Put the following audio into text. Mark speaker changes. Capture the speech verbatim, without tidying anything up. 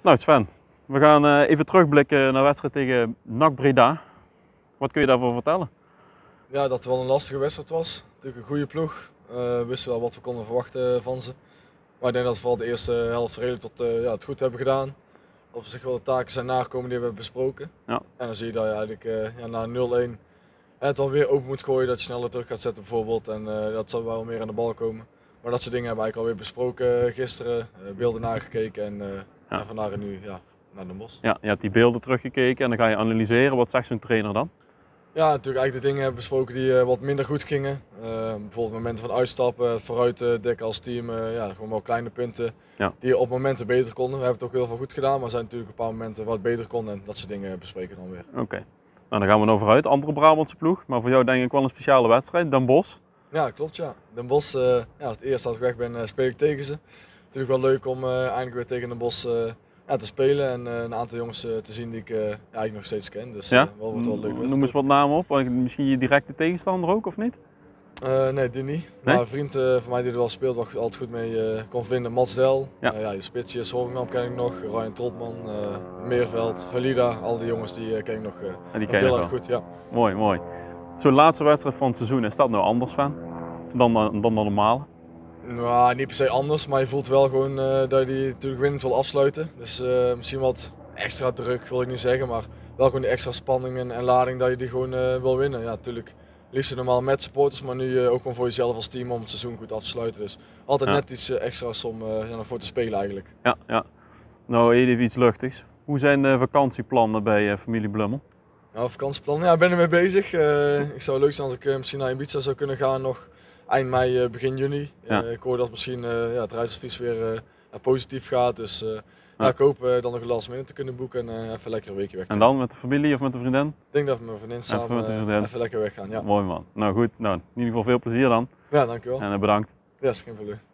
Speaker 1: Nou Sven, we gaan uh, even terugblikken naar de wedstrijd tegen N A C Breda. Wat kun je daarvoor vertellen?
Speaker 2: Ja, dat het wel een lastige wedstrijd was. Natuurlijk een goede ploeg. Uh, we wisten wel wat we konden verwachten van ze. Maar ik denk dat we vooral de eerste helft redelijk tot uh, ja, het goed hebben gedaan. Op zich wel de taken zijn nagekomen die we hebben besproken.
Speaker 1: Ja.
Speaker 2: En dan zie je dat je eigenlijk uh, ja, na nul-een het alweer open moet gooien, dat je sneller terug gaat zetten bijvoorbeeld. En uh, dat zal wel meer aan de bal komen. Maar dat soort dingen hebben we eigenlijk alweer besproken gisteren. Uh, beelden nagekeken en, uh, ja. en vandaar nu ja, naar Den Bosch.
Speaker 1: Ja, je hebt die beelden teruggekeken en dan ga je analyseren. Wat zegt zo'n trainer dan?
Speaker 2: Ja, natuurlijk eigenlijk de dingen hebben besproken die uh, wat minder goed gingen. Uh, bijvoorbeeld momenten van uitstappen, vooruit uh, dekken als team. Uh, ja, gewoon wel kleine punten
Speaker 1: ja. die
Speaker 2: op momenten beter konden. We hebben het ook heel veel goed gedaan, maar er zijn natuurlijk een paar momenten wat beter konden. En dat soort dingen bespreken dan weer.
Speaker 1: Oké, okay. Nou, dan gaan we nog vooruit. Andere Brabantse ploeg, maar voor jou denk ik wel een speciale wedstrijd. Den Bosch.
Speaker 2: Ja, klopt ja. Den Bosch, uh, ja, als het eerste als ik weg ben, uh, speel ik tegen ze. Natuurlijk wel leuk om uh, eindelijk weer tegen Den Bosch uh, ja, te spelen en uh, een aantal jongens uh, te zien die ik uh, ja, eigenlijk nog steeds ken. Dus
Speaker 1: ja?
Speaker 2: uh, wel, wordt wel leuk.
Speaker 1: Noem eens wat namen op. Misschien je directe tegenstander ook, of niet?
Speaker 2: Uh, nee, die niet. Nee? Maar een vriend uh, van mij die er wel speelt, waar ik altijd goed mee uh, kon vinden, Mats Del. Ja. Uh, ja, je spitsjes, Horingham ken ik nog, Ryan Trotman, uh, Meerveld, Valida, al die jongens die uh, ken ik nog, uh,
Speaker 1: ja, die
Speaker 2: nog heel erg goed. Ja.
Speaker 1: Mooi, mooi. Zo'n laatste wedstrijd van het seizoen, is dat nou anders van dan, dan de normale?
Speaker 2: Nou, niet per se anders, maar je voelt wel gewoon uh, dat je die natuurlijk winnend wil afsluiten. Dus uh, misschien wat extra druk wil ik niet zeggen, maar wel gewoon die extra spanning en, en lading dat je die gewoon uh, wil winnen. Ja, natuurlijk liefst normaal met supporters, maar nu uh, ook gewoon voor jezelf als team om het seizoen goed af te sluiten. Dus altijd ja. net iets uh, extra's om uh, ja, voor te spelen eigenlijk.
Speaker 1: Ja, ja. Nou, even iets luchtigs. Hoe zijn de vakantieplannen bij uh, familie Blummel?
Speaker 2: Nou, vakantieplannen, ja, ik ben ermee bezig. Uh, ik zou leuk zijn als ik uh, misschien naar Ibiza zou kunnen gaan nog eind mei, uh, begin juni. Ja. Uh, ik hoor dat misschien uh, ja, het reisadvies weer uh, positief gaat, dus uh, ja. Ja, ik hoop uh, dan nog een last minute te kunnen boeken en uh, even lekker een weekje weg.
Speaker 1: En dan met de familie of met de vriendin? Ik
Speaker 2: denk dat we met mijn vriendin samen even, met de vriendin. Uh, even lekker weggaan. Ja.
Speaker 1: Mooi man. Nou goed, nou, in ieder geval veel plezier dan.
Speaker 2: Ja, dankjewel.
Speaker 1: En uh, bedankt.
Speaker 2: Ja, is geen probleem.